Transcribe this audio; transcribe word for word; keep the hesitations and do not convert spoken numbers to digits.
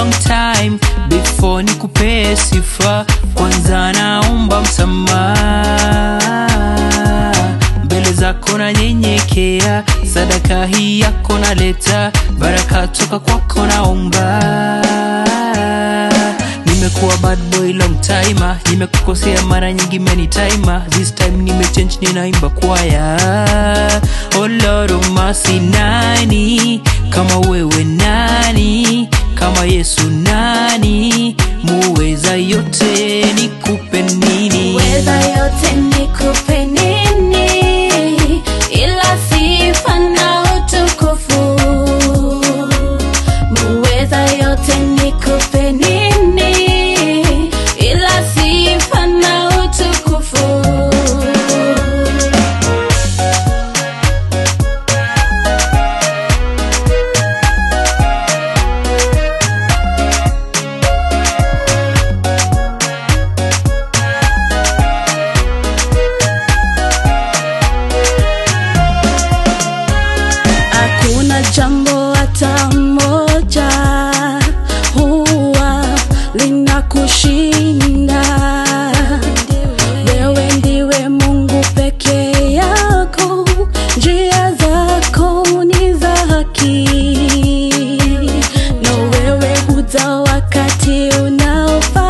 long time before nikupe sifa. Kwanza naomba msamaha, mbele zako na nyenyekea, sadaka hii yako naleta, baraka toka kwako naomba. Nimekuwa bad boy long time, nimekukosea mara nyingi many time. This time nimechange, ninaimba kwaya. Oh Lord of mercy, nani kama wewe, nani kama Yesu, nani muweza yote, nikupe nini? Muweza yote nikupe nini ila sifa na utukufu? Muweza yote nikupe nini ila sifa na utukufu? Hakuna jambo hata moja huwa linakushinda. Wewe ndiwe Mungu peke yako, njia zako ni za haki, na wewe huja wakati unaofaa.